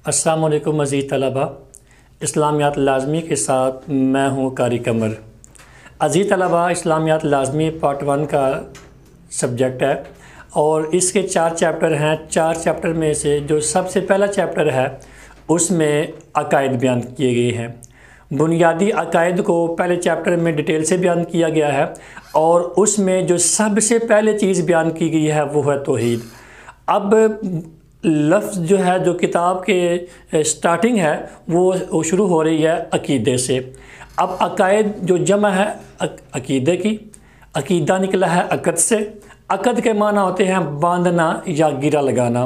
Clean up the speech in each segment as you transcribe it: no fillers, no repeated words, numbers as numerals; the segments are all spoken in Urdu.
السلام علیکم عزیز طلباء، اسلامیات لازمی کے ساتھ میں ہوں قاری قمر۔ عزیز طلباء، اسلامیات لازمی پارٹ 1 کا سبجیکٹ ہے اور اس کے 4 چیپٹر ہیں۔ 4 چیپٹر میں سے جو سب سے پہلا چیپٹر ہے اس میں عقائد بیان کیے گئے ہیں۔ بنیادی عقائد کو پہلے چیپٹر میں ڈیٹیل سے بیان کیا گیا ہے اور اس میں جو سب سے پہلے چیز بیان کی گئی ہے وہ ہے توحید۔ اب لفظ جو ہے جو کتاب کے سٹارٹنگ ہے وہ شروع ہو رہی ہے عقیدے سے۔ اب عقائد جو جمع ہے عقیدے کی، عقیدہ نکلا ہے عقد سے۔ عقد کے معنی ہوتے ہیں باندھنا یا گرہ لگانا،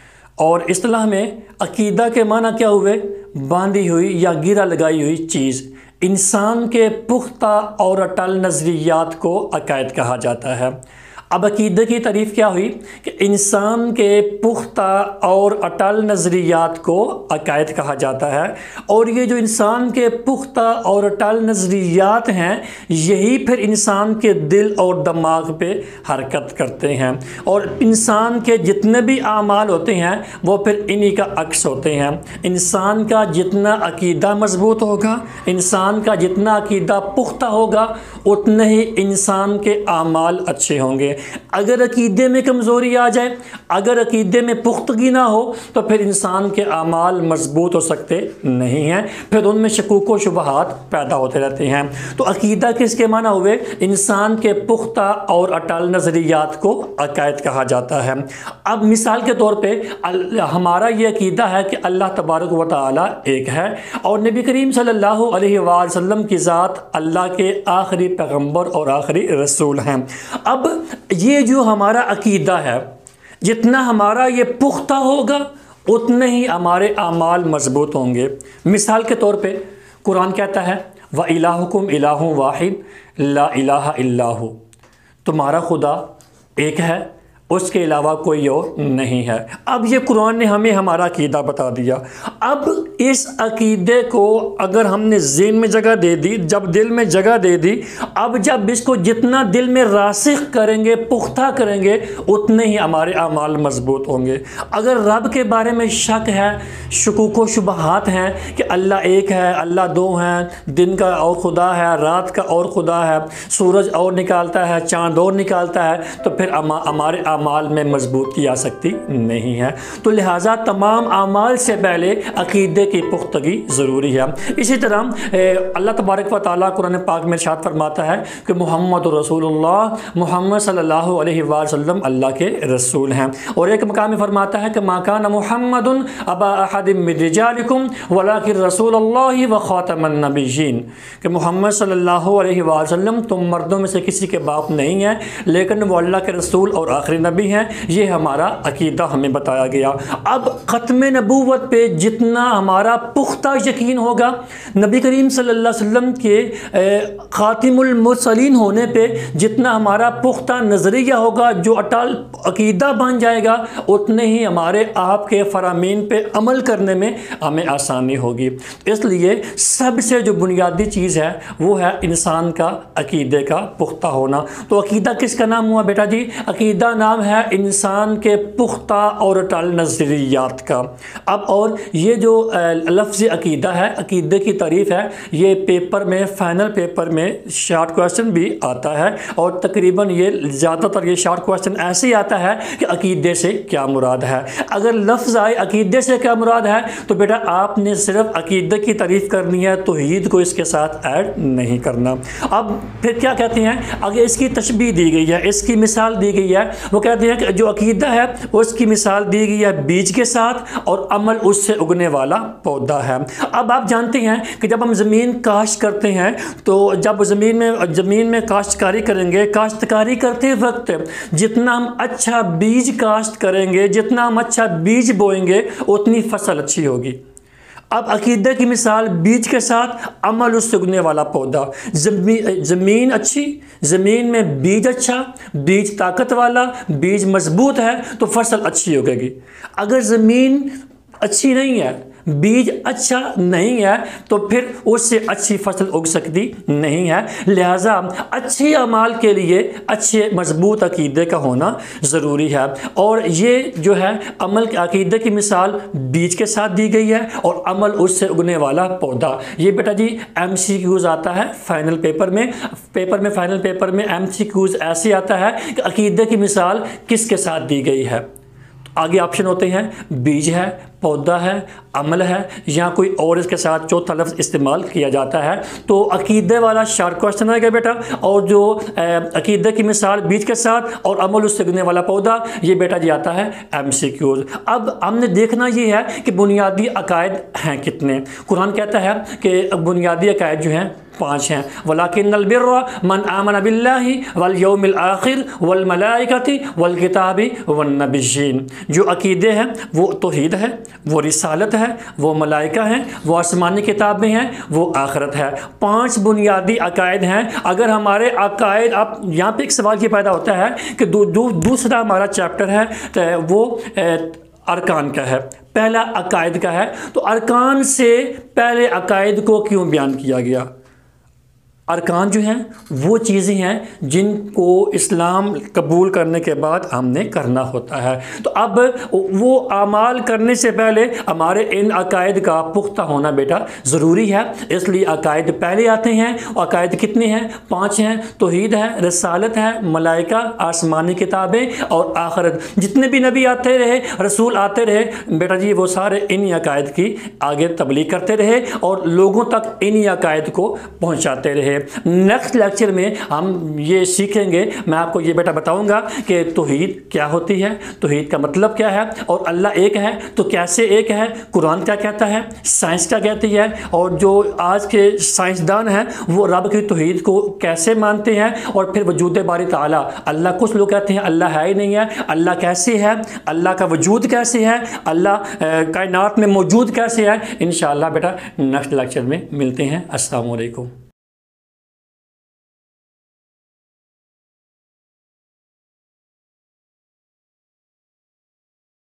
اور اصطلاح میں عقیدہ کے معنی کیا ہوئے؟ باندھی ہوئی یا گرہ لگائی ہوئی چیز۔ انسان کے پختہ اور اٹل نظریات کو عقائد کہا جاتا ہے۔ اب عقیدے کی تعریف کیا ہوئی کہ انسان کے پختہ اور اٹل نظریات کو عقائد کہا جاتا ہے، اور یہ جو انسان کے پختہ اور اٹل نظریات ہیں یہی پھر انسان کے دل اور دماغ پہ حرکت کرتے ہیں، اور انسان کے جتنے بھی اعمال ہوتے ہیں وہ پھر انہی کا عکس ہوتے ہیں۔ انسان کا جتنا عقیدہ مضبوط ہوگا، انسان کا جتنا عقیدہ پختہ ہوگا، اتنے ہی انسان کے اعمال اچھے ہوں گے۔ اگر عقیدے میں کمزوری آ جائے، اگر عقیدے میں پختگی نہ ہو تو پھر انسان کے اعمال مضبوط ہو سکتے نہیں ہیں، پھر ان میں شکوک و شبہات پیدا ہوتے رہتے ہیں۔ تو عقیدہ کس کے معنی ہوئے؟ انسان کے پختہ اور اٹل نظریات کو عقائد کہا جاتا ہے۔ اب مثال کے طور پہ ہمارا یہ عقیدہ ہے کہ اللہ تبارک و تعالی ایک ہے، اور نبی کریم صلی اللہ علیہ وآلہ وسلم کی ذات اللہ کے آخری پیغمبر اور آخری رسول ہیں۔ اب یہ جو ہمارا عقیدہ ہے، جتنا ہمارا یہ پختہ ہوگا اتنے ہی ہمارے اعمال مضبوط ہوں گے۔ مثال کے طور پہ قرآن کہتا ہے وَإِلَٰهُكُمْ إِلَٰهٌ وَاحِدٌ لَا إِلَٰهَ إِلَّا هُوَ، تمہارا خدا ایک ہے، اس کے علاوہ کوئی اور نہیں ہے۔ اب یہ قرآن نے ہمیں ہمارا عقیدہ بتا دیا۔ اب اس عقیدے کو اگر ہم نے ذہن میں جگہ دے دی، جب دل میں جگہ دے دی، اب جب اس کو جتنا دل میں راسخ کریں گے، پختہ کریں گے، اتنے ہی ہمارے اعمال مضبوط ہوں گے۔ اگر رب کے بارے میں شک ہے، شکوک و شبہات ہیں کہ اللہ ایک ہے، اللہ دو ہیں، دن کا اور خدا ہے، رات کا اور خدا ہے، سورج اور نکالتا ہے، چاند اور نکالتا ہے، تو پھر ہمارے اعمال میں مضبوطی آ سکتی نہیں ہے۔ تو لہٰذا تمام اعمال سے پہلے عقیدے کی پختگی ضروری ہے۔ اسی طرح اللہ تبارک و تعالیٰ قرآن پاک میں ارشاد فرماتا ہے کہ محمد رسول اللہ، محمد صلی اللہ علیہ وآلہ وسلم اللہ کے رسول ہیں، اور ایک مقام میں فرماتا ہے کہ ما کان محمد ابا احد من رجالکم ولکن رسول اللہ وخاتم النبیین، کہ محمد صلی اللہ علیہ وآلہ وسلم تم مردوں میں سے کسی کے باپ نہیں ہیں لیکن وہ اللہ کے رسول اور آخری نبی ہیں۔ یہ ہمارا عقیدہ ہمیں بتایا گیا۔ اب ختم نبوت پہ جتنا ہمارا پختہ یقین ہوگا، نبی کریم صلی اللہ علیہ وسلم کے خاتم المرسلین ہونے پہ جتنا ہمارا پختہ نظریہ ہوگا، جو اٹل عقیدہ بن جائے گا، اتنے ہی ہمارے آپ کے فرامین پہ عمل کرنے میں ہمیں آسانی ہوگی۔ اس لیے سب سے جو بنیادی چیز ہے وہ ہے انسان کا عقیدے کا پختہ ہونا۔ تو عقیدہ کس کا نام ہوا بیٹا جی؟ عقیدہ نام ہے انسان کے پختہ اور اٹل نظریات کا۔ اب اور یہ جو لفظ عقیدہ ہے، عقیدے کی تعریف ہے، یہ پیپر میں، فائنل پیپر میں شارٹ کویسچن بھی آتا ہے، اور تقریباً یہ زیادہ تر یہ شارٹ کویسچن ایسے ہی آتا ہے کہ عقیدے سے کیا مراد ہے۔ اگر لفظ آئے عقیدے سے کیا مراد ہے تو بیٹا آپ نے صرف عقیدے کی تعریف کرنی ہے، توحید کو اس کے ساتھ ایڈ نہیں کرنا۔ اب پھر کیا کہتے ہیں؟ اگر اس کی تشبیہ دی گئی ہے، اس کی مثال دی گئی ہے، وہ کہتے ہیں کہ جو عقیدہ ہے اس کی مثال دی گئی ہے بیج کے ساتھ، اور عمل اس سے اگنے والا پودا ہے۔ اب آپ جانتے ہیں کہ جب ہم زمین کاشت کرتے ہیں تو جب زمین میں کاشتکاری کریں گے، کاشتکاری کرتے وقت جتنا ہم اچھا بیج کاشت کریں گے، جتنا ہم اچھا بیج بوئیں گے، اتنی فصل اچھی ہوگی۔ اب عقیدے کی مثال بیج کے ساتھ، عمل اس سے اگنے والا پودا۔ زمین اچھی، زمین میں بیج اچھا، بیج طاقت والا، بیج مضبوط ہے تو فصل اچھی ہوگی۔ اگر زمین اچھی نہیں ہے، بیج اچھا نہیں ہے تو پھر اس سے اچھی فصل اگ سکتی نہیں ہے، لہٰذا اچھے اعمال کے لیے اچھے مضبوط عقیدے کا ہونا ضروری ہے۔ اور یہ جو ہے عمل کے عقیدے کی مثال بیج کے ساتھ دی گئی ہے، اور عمل اس سے اگنے والا پودا۔ یہ بیٹا جی ایم سی کیوز آتا ہے فائنل پیپر میں، فائنل پیپر میں ایم سی کیوز ایسے آتا ہے کہ عقیدے کی مثال کس کے ساتھ دی گئی ہے۔ آگے آپشن ہوتے ہیں بیج ہے، پودا ہے، عمل ہے، یا کوئی اور اس کے ساتھ چوتھا لفظ استعمال کیا جاتا ہے۔ تو عقیدے والا شارٹ کوشچن آئے گا بیٹا، اور جو عقیدے کی مثال بیج کے ساتھ اور عمل اس سے اگنے والا پودا، یہ بیٹا جی آتا ہے ایم سی کیوز۔ اب ہم نے دیکھنا یہ ہے کہ بنیادی عقائد ہیں کتنے۔ قرآن کہتا ہے کہ بنیادی عقائد جو ہیں 5 ہیں، وَلَكِنَّ الْبِرَّ مَنْ آمَنَ بِاللَّهِ وَالْيَوْمِ الْآخِرِ وَالْمَلَائِكَةِ وَالْكِتَابِ وَالنَّبِيِّينَ۔ جو عقیدے ہیں وہ توحید ہے، وہ رسالت ہے، وہ ملائکہ ہیں، وہ آسمانی کتابیں ہیں، وہ آخرت ہے۔ 5 بنیادی عقائد ہیں۔ اگر ہمارے عقائد، اب یہاں پہ ایک سوال یہ پیدا ہوتا ہے کہ دوسرا ہمارا چیپٹر ہے تو وہ ارکان کا ہے، پہلا عقائد کا ہے، تو ارکان سے پہلے عقائد کو کیوں بیان کیا گیا؟ ارکان جو ہیں وہ چیزیں ہیں جن کو اسلام قبول کرنے کے بعد ہم نے کرنا ہوتا ہے۔ تو اب وہ اعمال کرنے سے پہلے ہمارے ان عقائد کا پختہ ہونا بیٹا ضروری ہے، اس لیے عقائد پہلے آتے ہیں۔ عقائد کتنے ہیں؟ 5 ہیں، توحید ہے، رسالت ہے، ملائکہ، آسمانی کتابیں اور آخرت۔ جتنے بھی نبی آتے رہے، رسول آتے رہے بیٹا جی، وہ سارے انہی عقائد کی آگے تبلیغ کرتے رہے اور لوگوں تک انہی عقائد کو پہنچاتے رہے۔ نیکسٹ لیکچر میں ہم یہ سیکھیں گے، میں آپ کو یہ بیٹا بتاؤں گا کہ توحید کیا ہوتی ہے، توحید کا مطلب کیا ہے، اور اللہ ایک ہے تو کیسے ایک ہے، قرآن کیا کہتا ہے، سائنس کیا کہتی ہے، اور جو آج کے سائنسدان ہیں وہ رب کی توحید کو کیسے مانتے ہیں، اور پھر وجود باری تعالیٰ، اللہ، کچھ لوگ کہتے ہیں اللہ ہے ہی نہیں ہے، اللہ کیسے ہے، اللہ کا وجود کیسے ہے، اللہ کائنات میں موجود کیسے ہے۔ انشاءاللہ بیٹا نیکسٹ لیکچر میں ملتے ہیں۔ السلام علیکم۔